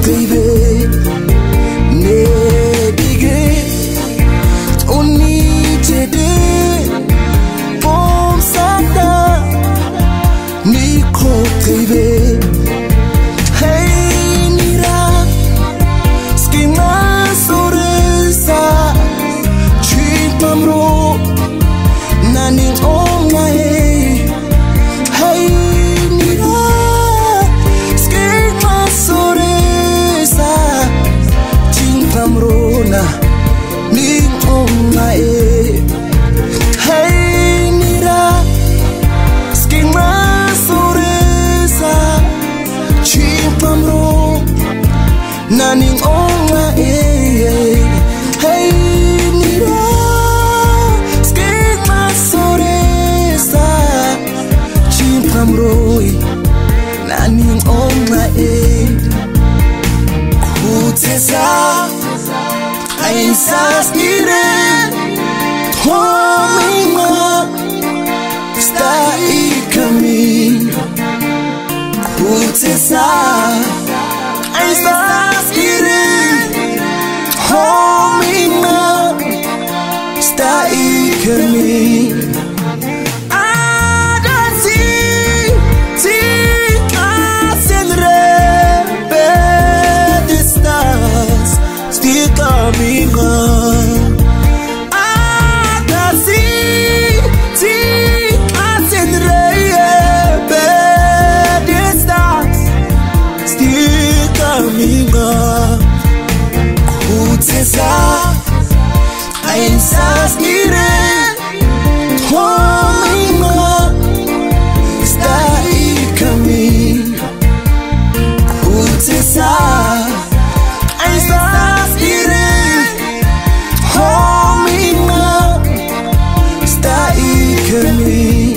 baby ne dige oni tede bom sada ni ko baby hey nira skina soresa chipamro nani onga hey nira skina soresa chipamro nani onga hey nira skina soresa chipamro nani onga hey nira skema soresa chimpamroi nani onga kutesa aisas ire homima sta ikami kutesa aisas ire homima sta ikami Aisas ire homima sta ikami kutesa aisas ire homima sta ikami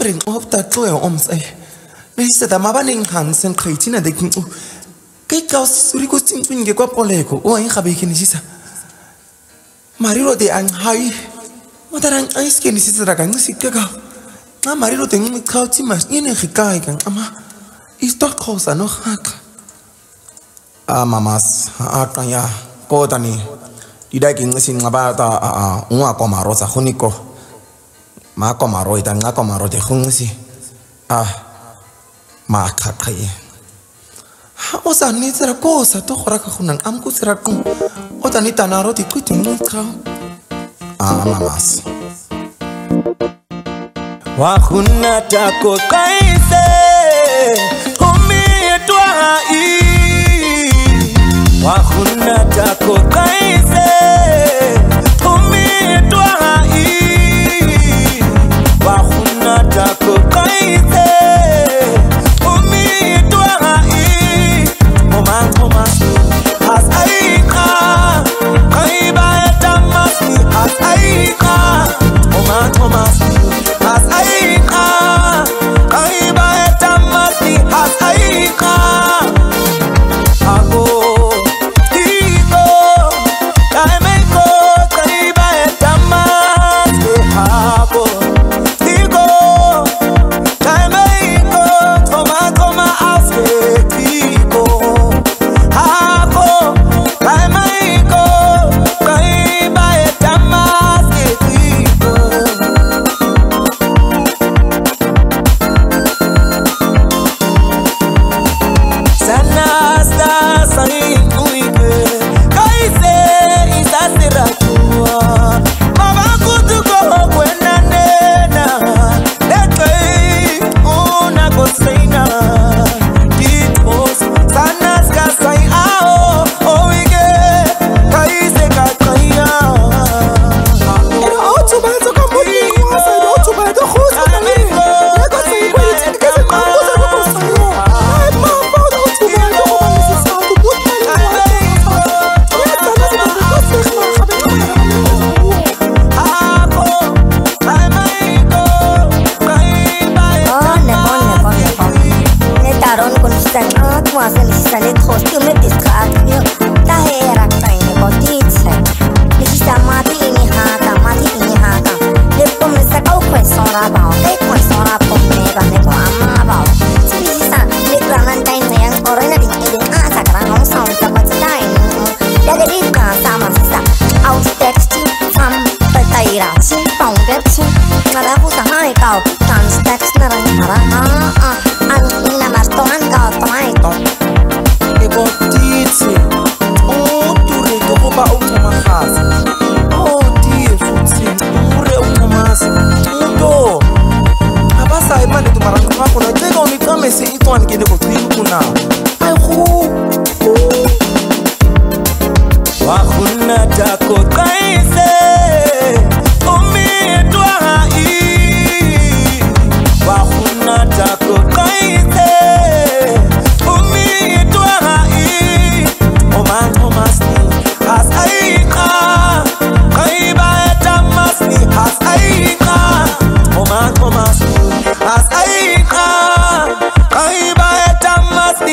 bring up that to your arms. They said, I'm abaning hands and creating a decking. Cake house, requesting to get up Olego, or in Habikinisisa. Mariro de ang high. What are ice skin is a gang sick? I'm Mariro de Kautimas in a Hikagan. Ama is not cause a no hack. Ah, mamas, Akanya, Kotani. Did I sing about Uakoma Rosa Hunico? Macomaro, and Nacomaro de Hunsi. Ah. Makakaye. Osa nitera cosa to horakahunang amkuserakum. Otanita naroti kutin mutra. Mamas. Wahuna tako kaise. Humi etwa i. Wahuna tako kaise. Humi etwa i. Wahuna tako kaise.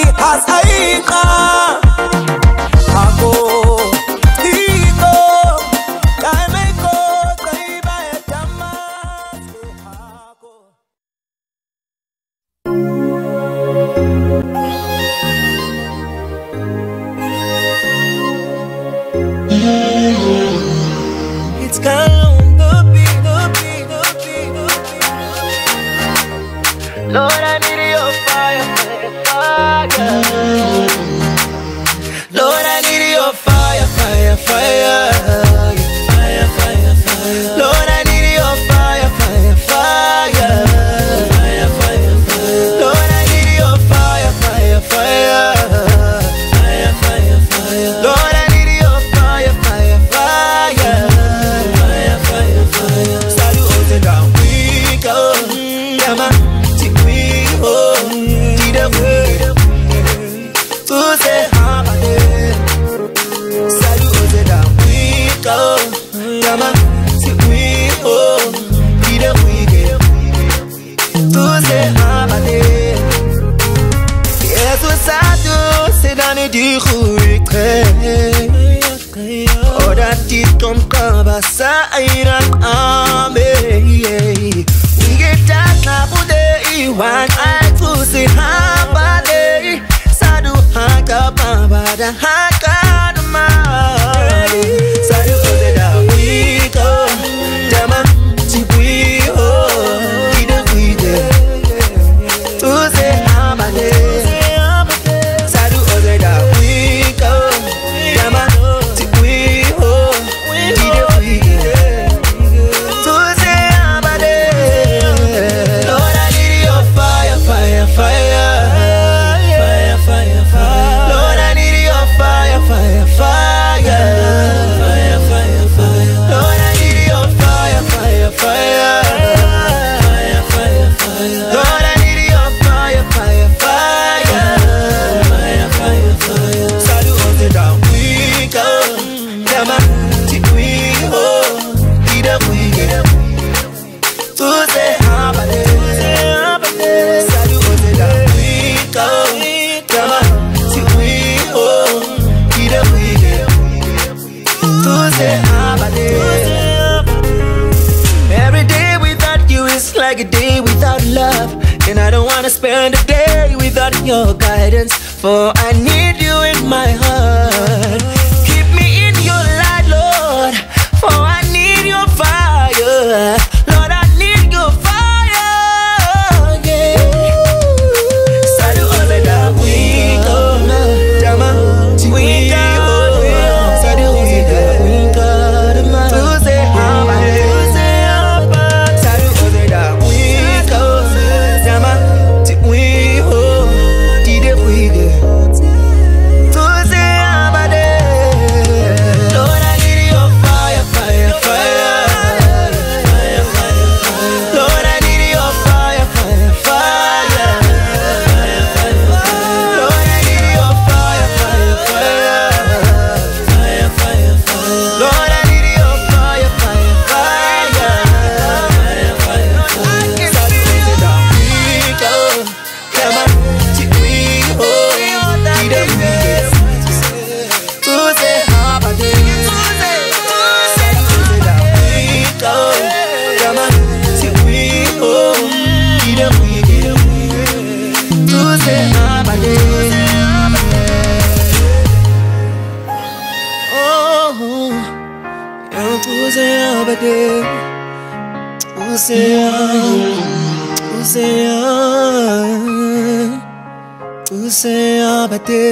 As I dikhulqe oda titomqaba sayira ame ngithatha bude iwan aythusi habale sadu haka babada haka ma sadu odeda wiko dama tipwi ho ide wide tuze habale sadu odeda wiko dama tipwi ho ide wide tuze habale. Lord, I need your fire, fire, fire. Lord, I need your fire, fire, fire. Lord, I need your fire, fire, fire. Lord, I need your fire, fire, fire. Sadu on down, we go. Yama, we go. Ida we get. Tuze habale. Sadu on down, we go. Yama, we go. Ida we get. Tuze habale. Every day without you is like a day without love, and I don't wanna spend a day without your guidance, for I need you in my heart. Keep me in your light, Lord, for I need your fire. Lord, I need your fire, yeah. Sadu oleda we go, dama we go. Sadu oleda we go, dama tuze habale. Sadu oleda we go, dama we ho, dide we go. Tuze habale. Lord, I need your fire, fire, fire. Lord, I need your fire, fire, fire. Lord, I need your fire, fire, fire. Lord, I need your fire, fire, fire. Sadu oleda we go, dama we ho, dide we go. Tuze habale. Sadu oleda we go, dama we ho, dide we go. Tuze habale. Oh, tuze habale. Tuze habale.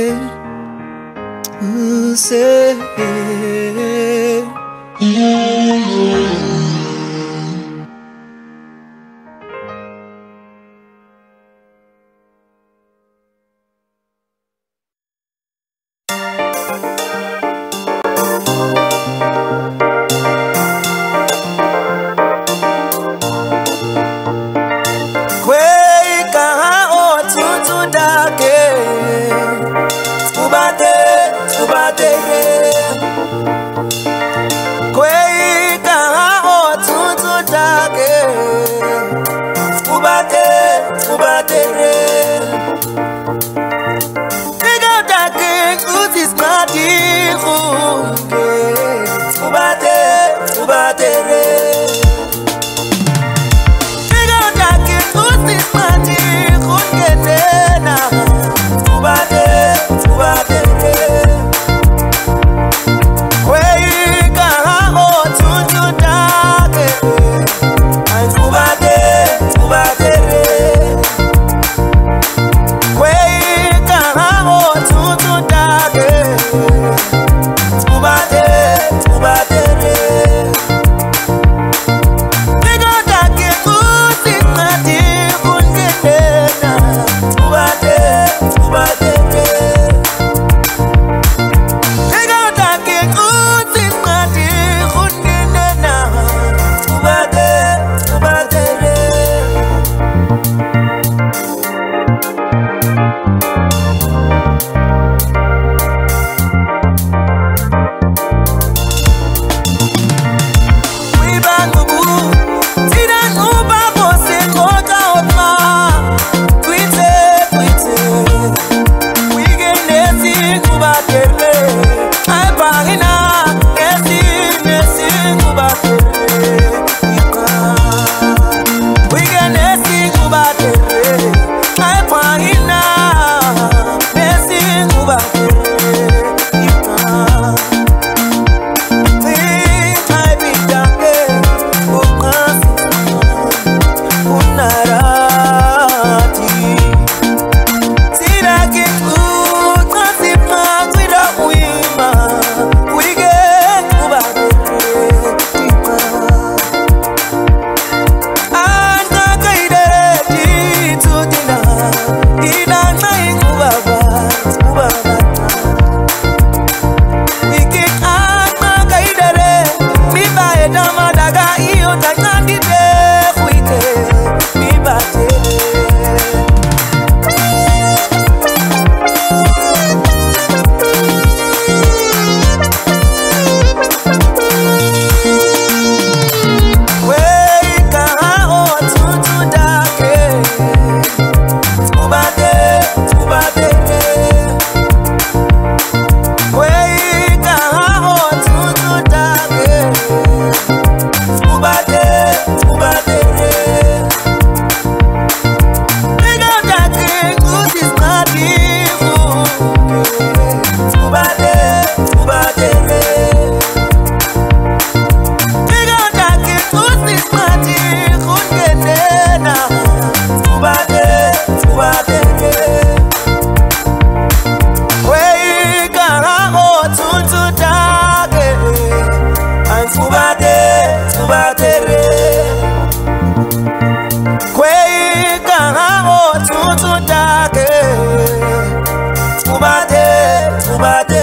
Kweka o tutu dake, ubate. Kweka o tutu dake, ubate. Ega dake uzi smati uke, ubate. Ega dake uzi smati uke tena. bate